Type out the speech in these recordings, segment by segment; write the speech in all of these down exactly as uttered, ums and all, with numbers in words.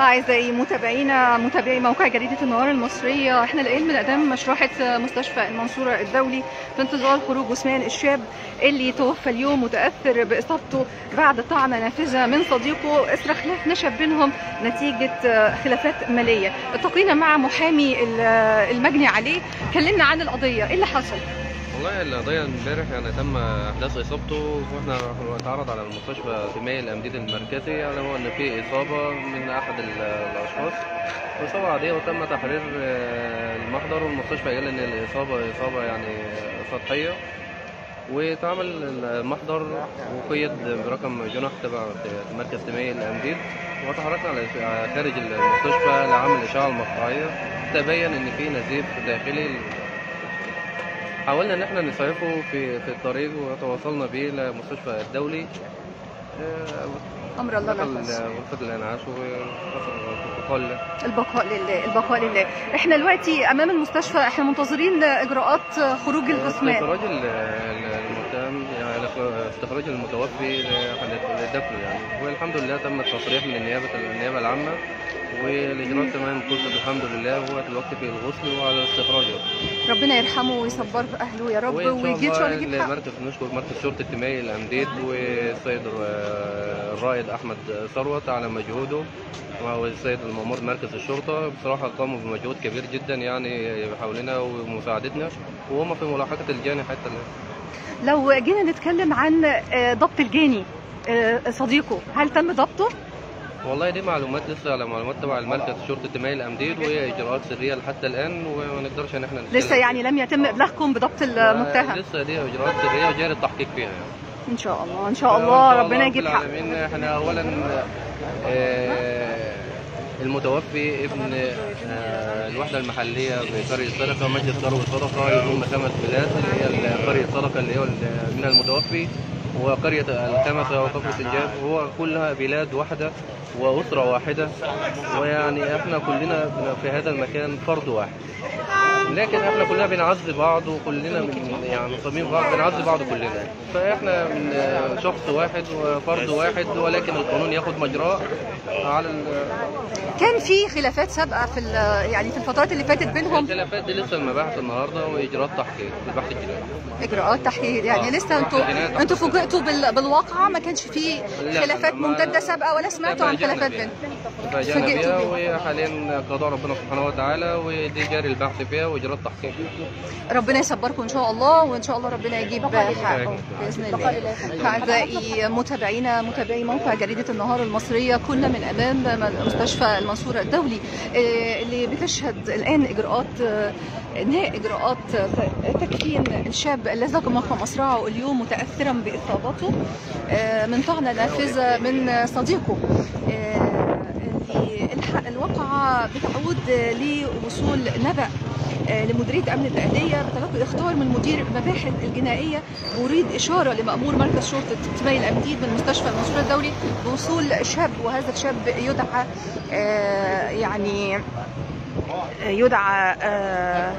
أعزائي متابعينا متابعي موقع جريدة النهار المصرية، احنا الآن بنقدم مشرحة مستشفى المنصورة الدولي في انتظار خروج جثمان الشاب اللي توفى اليوم متأثر بإصابته بعد طعنة نافذة من صديقه إثر خلاف نشب بينهم نتيجة خلافات مالية. التقينا مع محامي المجني عليه، كلمنا عن القضية، ايه اللي حصل؟ والله القضية امبارح يعني تم احداث اصابته، واحنا اتعرض على المستشفى في مي الامديد المركزي يعني هو ان في اصابة من احد الاشخاص، اصابة عادية، وتم تحرير المحضر، والمستشفى قال ان الاصابة اصابة يعني سطحية، واتعمل المحضر وقيد برقم جنح تبع مركز مي الامديد، وتحركنا على خارج المستشفى لعمل الاشعة المقطعية. تبين ان في نزيف داخلي، حاولنا ان احنا نسعفه في في الطريق وتواصلنا به لمستشفى الدولي. امر الله لا غرفه الانعاش والبقاء لله. البقاء لله البقاء لله. احنا دلوقتي امام المستشفى، احنا منتظرين اجراءات خروج الجثمان، استخراج المتهم يعني استخراج المتوفي لدفنه يعني، والحمد لله تم التصريح من النيابه النيابه العامه، والاجراءات تمام خلصت الحمد لله، وهو دلوقتي في الغسل وعلى استخراجه. ربنا يرحمه ويصبر اهله يا رب، ويجي ان شاء الله يجيب حقه. مركز نشكر مركز شرطه مي الامديد والسيد الرائد احمد ثروت على مجهوده، والسيد المأمور مركز الشرطه، بصراحه قاموا بمجهود كبير جدا يعني بحولنا ومساعدتنا، وهم في ملاحقه الجاني حتى الان. لو جينا نتكلم عن ضبط الجاني صديقه، هل تم ضبطه؟ والله دي معلومات لسه على معلومات تبع المركز شرطه مي الامديد، وهي اجراءات سريه لحتى الان، وما نقدرش ان احنا لسه يعني لم يتم ابلاغكم بضبط المتهم؟ لسه دي اجراءات سريه وجاري التحقيق فيها يعني. ان شاء الله ان شاء الله ربنا يجيب حقه. احنا اولا آه المتوفي ابن آه الوحده المحليه بقريه صدقه، مجلس ثروه صدقه، يضم خمس بلاد اللي هي قريه صدقه اللي هو من المتوفي، وقرية الخمسة وكفر سنجاب، هو كلها بلاد واحدة وأسرة واحدة، ويعني احنا كلنا في هذا المكان فرد واحد، لكن احنا كلنا بنعز بعض، وكلنا من يعني صميم بعض، بنعز بعض كلنا، فاحنا من شخص واحد وفرد واحد، ولكن القانون ياخد مجراه على ال... كان في خلافات سابقه في يعني في الفترات اللي فاتت بينهم؟ الخلافات دي لسه المباحث النهارده واجراءات تحقيق البحث الجنائي. اجراءات تحقيق يعني آه. لسه انتوا انتوا فوجئتوا بال... بالواقعه، ما كانش في خلافات ممتده سابقه ولا سمعتوا عن خلافات بينهم؟ فاجئنا بيها، وحاليا قضاء ربنا سبحانه وتعالى، ودي جاري البحث فيها واجراءات تحقيق. ربنا يصبركم ان شاء الله، وان شاء الله ربنا يجيب حقه باذن الله. اعزائي متابعينا متابعي موقع جريده النهار المصريه، كنا من امام مستشفى المنصورة الدولي اللي بتشهد الآن إجراءات إنهاء إجراءات تكفين الشاب الذي لقم مصرعه اليوم متأثرا بإصابته من طعنة نافذة من صديقه. الواقعة بتعود لوصول نبأ لمديرية أمن البلدية بتلقي إخطار من مدير المباحث الجنائية بوريد إشارة لمأمور مركز شرطة مي الأمديد من مستشفى المنصورة الدولي بوصول شاب، وهذا الشاب يدعى آه يعني يدعى آه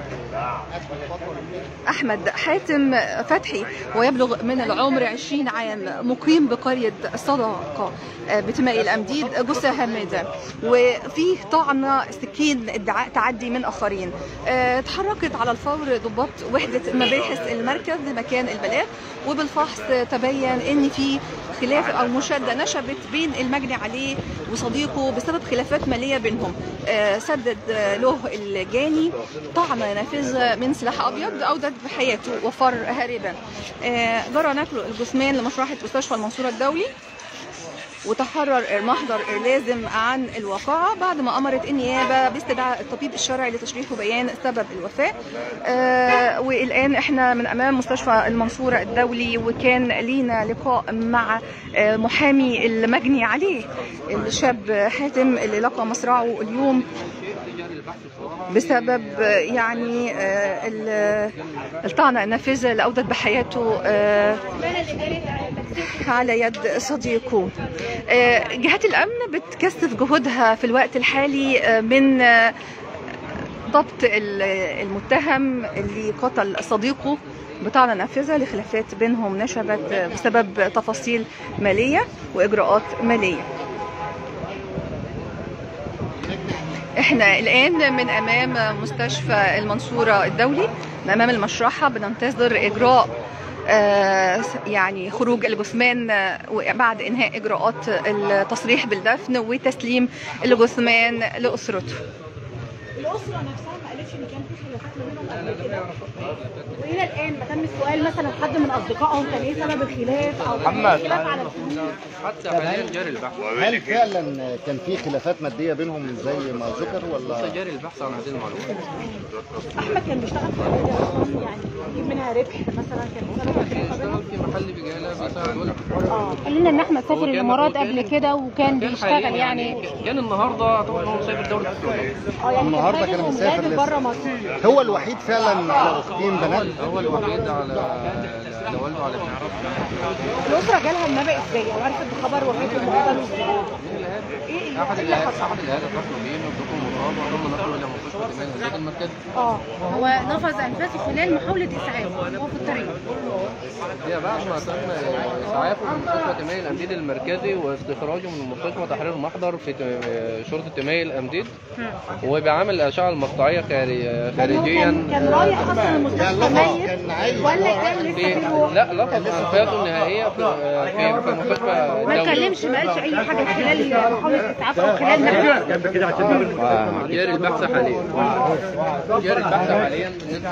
أحمد حاتم فتحي، ويبلغ من العمر عشرين عام، مقيم بقرية صدقة بتمائي الأمديد، جثة هامدة وفيه طعنة سكين ادعاء تعدي من آخرين. اه تحركت على الفور ضباط وحدة مباحث المركز لمكان البلاغ، وبالفحص تبين ان في خلاف او مشادة نشبت بين المجني عليه وصديقه بسبب خلافات مالية بينهم. اه سدد له الجاني طعنة نافذة من سلاح ابيض اودت بحياته وفر هاربا. اه جرى نقل الجثمان لمشرحة مستشفى المنصورة الدولي، وتحرر محضر لازم عن الواقعة بعد ما أمرت النيابة باستدعاء الطبيب الشرعي لتشريح وبيان سبب الوفاة. آه والآن احنا من أمام مستشفى المنصورة الدولي، وكان لينا لقاء مع آه محامي المجني عليه الشاب حاتم اللي لقى مصرعه اليوم بسبب يعني آه الطعنة النافذة اللي أودت بحياته آه على يد صديقه. جهات الأمن بتكثف جهودها في الوقت الحالي من ضبط المتهم اللي قتل صديقه بطعنة نافذة لخلافات بينهم نشبت بسبب تفاصيل مالية وإجراءات مالية. احنا الآن من أمام مستشفى المنصورة الدولي، من أمام المشرحة، بننتظر إجراء آه يعني خروج الجثمان آه بعد إنهاء إجراءات التصريح بالدفن وتسليم الجثمان لأسرته. الأسرة نفسها ما قالتش إن كان في خلافات ما بينهم قبل كده؟ وإلى الآن ما تم السؤال مثلا حد من أصدقائهم كان إيه سبب الخلاف أو محمد خلاف على الفلوس؟ حتى حاليا جاري البحث. هل فعلا كان في خلافات ماديه بينهم زي ما ذكر ولا؟ لسه جاري البحث عن هذه المعلومات. أحمد كان بيشتغل في حاجة أصلا يعني يجيب منها ربح مثلا، كان سبب الخلاف ما بينهم؟ في محل بقاله بيساعد ولد. اه قال لنا ان احمد سافر هو كان- الامارات هو كان- قبل كده وكان كان بيشتغل حاليا يعني. كان النهارده طبعا هو مسافر دوله السعوديه. اه يعني النهارده كان كان حاجز مسافر ومغادر لسه. بره مصر. هو الوحيد فعلا على اختين بنات؟ هو الوحيد على على والده على ابن عرفه. الأسرة جالها النبأ إزاي؟ أو عرفت بخبر وفاة المقتل إزاي؟ احد الاهالي احد الاهالي اتصلوا بيه وادوكم مصاب وتم نقله الى مستشفى تمام الانتاج المركزي. اه هو نفذ انفاسه خلال محاوله اسعاف وهو في الطريق. هي بعد ما تم اسعافه من مستشفى تمام الامديد المركزي واستخراجه من المستشفى تحرير محضر في شرطه تمام الامديد، وبيعمل الاشعه المقطعيه خارجيا. كان كان رايح أصلا المستشفى ميت كان عايز ولا كان لسه في في الروح؟ لا لقب انفاسه النهائيه في في في مستشفى ما الدولي. اتكلمش، ما قالش اي حاجه خلال محاوله اسعاف او خلال نفسه. جاري البحث حاليا جاري البحث حاليا بالنسبه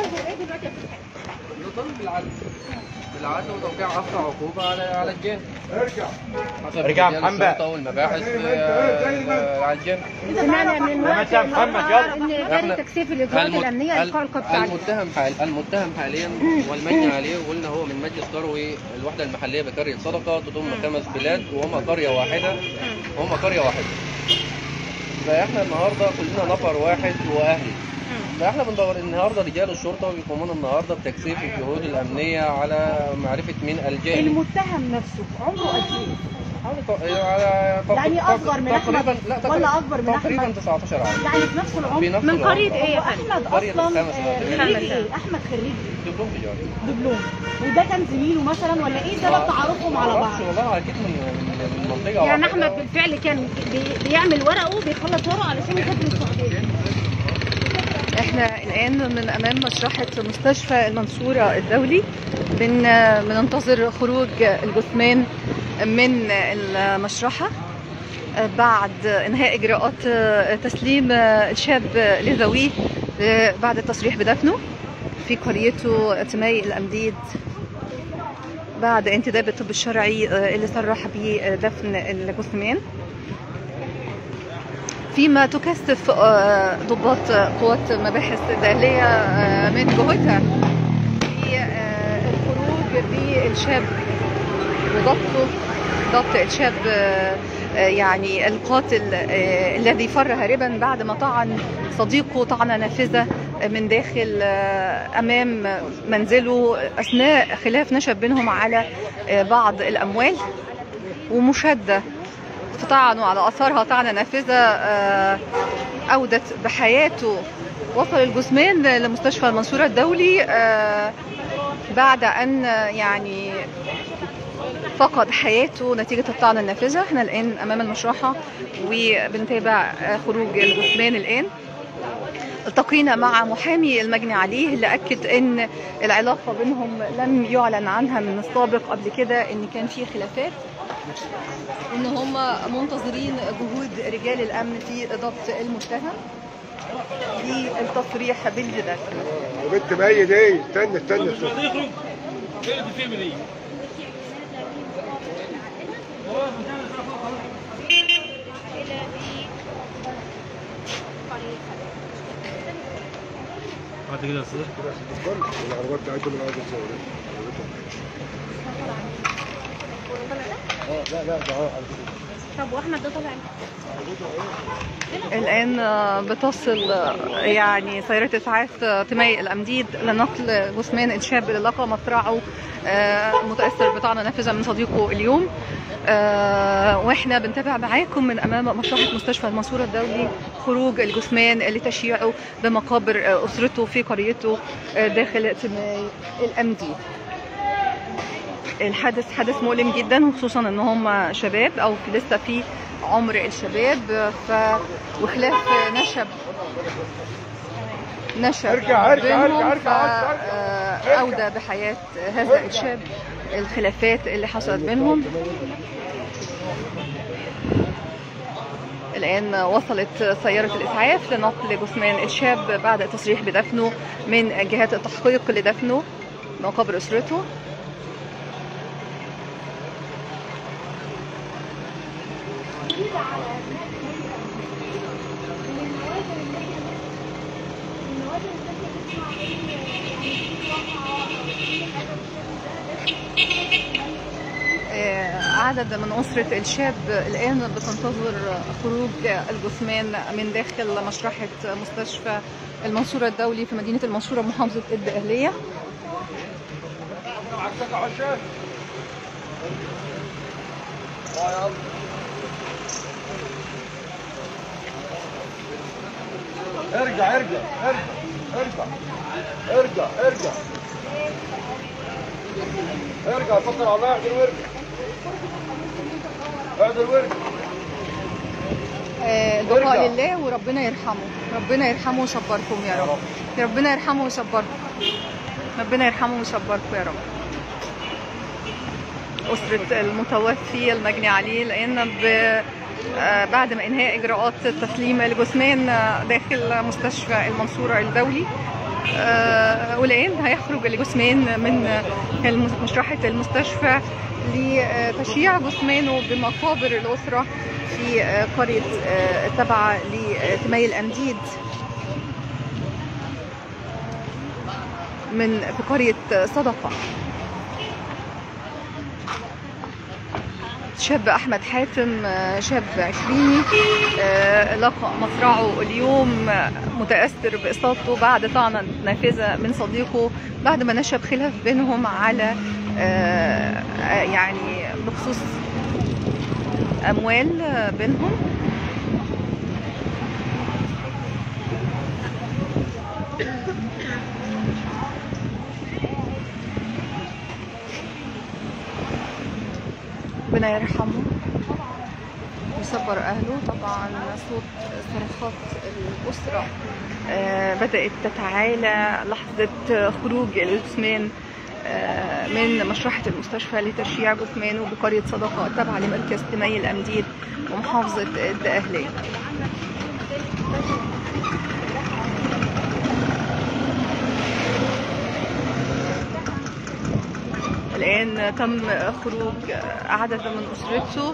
نطالب بالعدل بالعدل وتوقيع اسرع عقوبه على على الجاني. ارجع محمد والمباحث آه، على الجاني. سمعنا من وقت ان جاري تكثيف الاجراءات المت- الامنيه لإلقاء القبض عليه. المتهم حال المتهم حاليا والمجني عليه قلنا هو من مجلس قروي الوحده المحليه بقريه صدقه تضم خمس بلاد وهما قريه واحده وهما قريه واحده. فاحنا النهارده كلنا نفر واحد واهل. فاحنا بندور النهارده رجال الشرطه بيقومون النهارده بتكثيف الجهود الامنيه على معرفه مين الجاني. المتهم نفسه عمره قد ايه؟ على يعني أصغر من أحمد تقريبا لا ولا أكبر من تقريبا أحمد؟ تسعتاشر عام. يعني في نفس العمر؟ في نفس من العمر. قريه ايه يا فندم؟ أحمد قرية أصلا الخامس آه، والعشرين. خريج إيه؟ أحمد خريج دبلوم تجاري. دبلوم، وده كان زميله مثلا ولا إيه سبب تعارفهم على بعض؟ معرفش والله اكيد من من من منطقه يعني واحدة. احمد بالفعل كان بي- بيعمل ورقه بيخلص ورقه علشان يسافر السعوديه. احنا الآن من أمام مشرحة مستشفى المنصورة الدولي، بن بننتظر خروج الجثمان من المشرحة بعد انهاء اجراءات تسليم الشاب لذويه بعد التصريح بدفنه في قريته تماي الامديد بعد انتداب الطب الشرعي اللي صرح بدفن الجثمان. فيما تكثف ضباط قوات مباحث الداخلية من جهتها في الخروج بالشاب وضبطه، ضبط الشاب يعني القاتل الذي فر هاربا بعد ما طعن صديقه طعنة نافذة من داخل أمام منزله أثناء خلاف نشب بينهم على بعض الأموال، ومشادة فطعنوا على أثرها طعنة نافذة أودت بحياته. وصل الجثمان لمستشفى المنصورة الدولي بعد أن يعني فقد حياته نتيجة الطعنة النافذة. احنا الآن أمام المشرحة وبنتابع خروج الجثمان الآن. التقينا مع محامي المجني عليه اللي أكد أن العلاقة بينهم لم يعلن عنها من السابق قبل كده، أن كان في خلافات، ان هم منتظرين جهود رجال الامن في ضبط المتهم للتصريح بالجدال. يا بنت ميت ايه؟ استنى استنى استنى. بعد كده يا استاذ العربيات بتاعتهم اللي عايزه تصور. اه لا لا ده طب واحمد ده طالع الآن بتصل يعني سيارة إسعاف تماي الأمديد لنقل جثمان الشاب اللي لقى مصرعه متأثر بطعنة نافذة من صديقه اليوم. واحنا بنتابع معاكم من أمام مشرحة مستشفى المنصورة الدولي خروج الجثمان لتشييعه بمقابر أسرته في قريته داخل تماي الأمديد. الحادث حدث مؤلم جدا، وخصوصا ان هم شباب او لسه في عمر الشباب، ف وخلاف نشب نشب ارجع ارجع بينهم، ارجع فأودى بحياة هذا الشاب الخلافات اللي حصلت بينهم. الآن وصلت سيارة الإسعاف لنقل جثمان الشاب بعد التصريح بدفنه من جهات التحقيق لدفنه مقابر أسرته. عدد من أسرة الشاب الآن بتنتظر خروج الجثمان من داخل مشرحة مستشفى المنصورة الدولي في مدينة المنصورة محافظة الدقهلية. ارجع ارجع ارجع ارجع ارجع ارجع فكر على الله. اعدل وارجع اعدل وارجع. البقاء لله وربنا يرحمه، ربنا يرحمه ويصبركم يا رب. ربنا يرحمه ويصبركم، ربنا يرحمه ويصبركم يا رب. أسرة المتوفي المجني عليه الآن بعد ما إنهاء إجراءات تسليم الجثمان داخل مستشفى المنصورة الدولي، والآن هيخرج الجثمان من مشرحة المستشفى لتشييع جثمانه بمقابر الأسرة في قرية تابعة لتمي الأمديد من في قرية صدقة. شاب أحمد حاتم شاب عشريني لقى مصرعه اليوم متأثر بإصابته بعد طعنة نافذة من صديقه بعد ما نشب خلاف بينهم على يعني بخصوص أموال بينهم. ربنا يرحمه ويصبر أهله. طبعا صوت صرخات الأسرة بدأت تتعالى لحظة خروج الجثمان من مشرحة المستشفى لتشييع جثمانه بقرية صدقة التابعة لمركز تمي الأمديد ومحافظة الدقهلية. الآن تم خروج عدد من أسرته.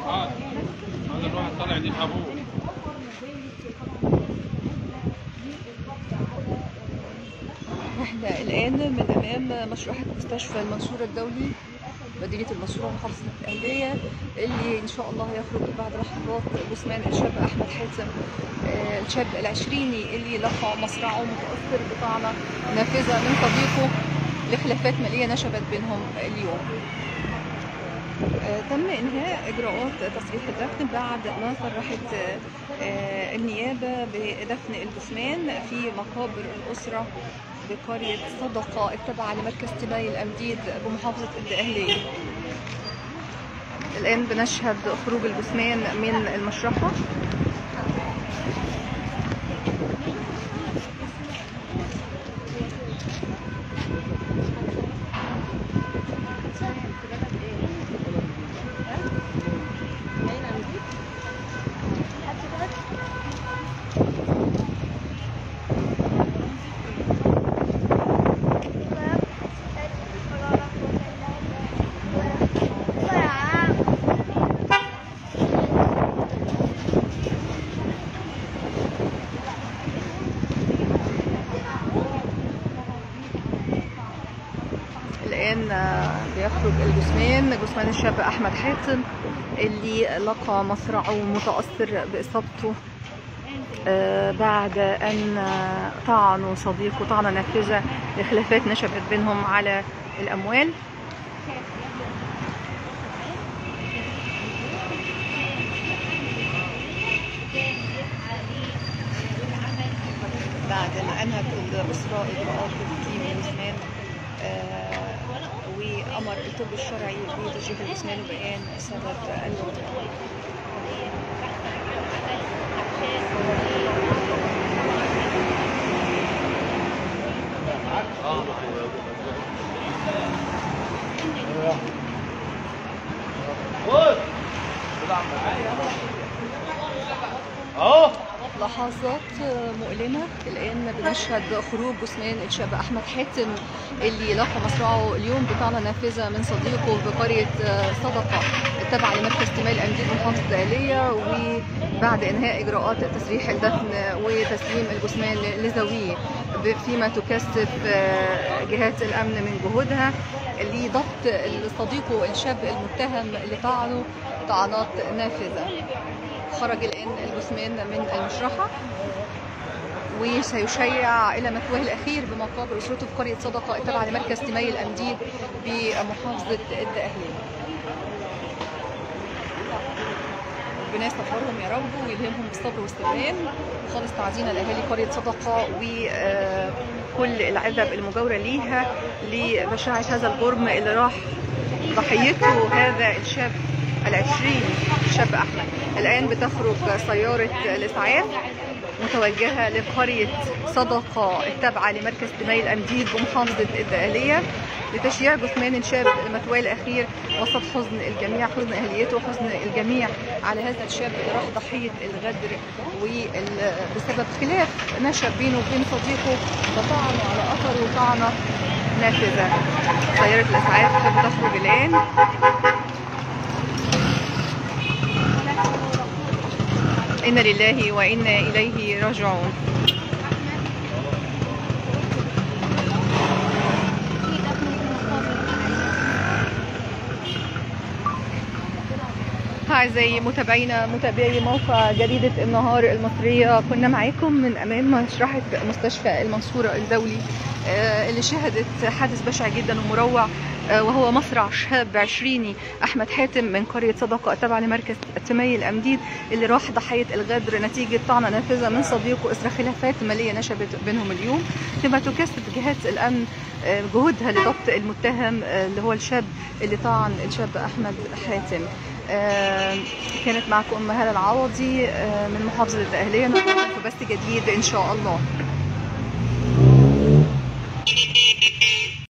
احنا الآن من أمام مشرحة مستشفى المنصورة الدولي مدينة المنصورة محافظة الدقهلية، اللي إن شاء الله هيخرج بعد لحظات جثمان الشاب أحمد حاتم الشاب العشريني اللي لقى مصرعه متأثر بطعنة نافذة من صديقه لخلافات مالية نشبت بينهم اليوم. تم إنهاء إجراءات تصريح الدفن بعد ما صرحت النيابة بدفن الجثمان في مقابر الأسرة بقرية صدقة التابعة لمركز تمي الأمديد بمحافظة الدقهلية. الآن بنشهد خروج الجثمان من المشرحة. الآن بيخرج الجثمان جثمان الشاب أحمد حاتم اللي لقى مصرعه متأثر بإصابته بعد أن طعنوا صديقه طعنة نافذة لخلافات نشبت بينهم على الأموال. بعد ما أنهت الأسرة إجراءات تسليم الجثمان وأمر الطب الشرعي بتشريح الجثمان وبيان سبب الوفاة. لحظات مؤلمة الآن بنشهد خروج جثمان الشاب أحمد حاتم اللي لقى مصرعه اليوم بطعنة نافذة من صديقه بقرية صدقة التابعة لمركز تمال الأمديد محافظة الدقهلية، وبعد إنهاء إجراءات تسريح الدفن وتسليم الجثمان لذويه فيما تكثف جهات الأمن من جهودها لضبط صديقه الشاب المتهم اللي طعنه طعنات نافذة. خرج الآن الجثمان من المشرحة وسيشيع إلى مثواه الأخير بمقابر أسرته في قرية صدقة التابعة لمركز تمي الأمديد بمحافظة الدقهلية. ربنا يصبرهم يا رب ويلهمهم بالصبر والاستئمان. خالص تعزينا لأهالي قرية صدقة وكل العزب المجاورة ليها لبشاعة هذا الجرم اللي راح ضحيته هذا الشاب العشرين الشاب أحمد. الآن بتخرج سيارة الإسعاف متوجهة لقرية صدقة التابعة لمركز تمي الأمديد بمحافظة الدقهلية لتشييع جثمان الشاب المثواه الأخير وسط حزن الجميع، حزن أهليته وحزن الجميع على هذا الشاب اللي راح ضحية الغدر وبسبب خلاف نشأ بينه وبين صديقه فطعنه على أثره طعنة نافذة. سيارة الإسعاف بتخرج الآن. إنا لله وإنا إليه راجعون. أعزائي متابعينا متابعي موقع جريدة النهار المصرية، كنا معاكم من أمام مشرحة مستشفى المنصورة الدولي اللي شهدت حادث بشع جدا ومروع، وهو مصرع شاب عشريني أحمد حاتم من قرية صدقة التابعة لمركز تمي الأمديد اللي راح ضحية الغدر نتيجة طعنة نافذة من صديقه إثر خلافات مالية نشبت بينهم اليوم، فيما تكثف جهات الأمن جهودها لضبط المتهم اللي هو الشاب اللي طعن الشاب أحمد حاتم. كانت معكم أم هالة العوضي من محافظة الدقهلية، نلقاكم في بث جديد إن شاء الله.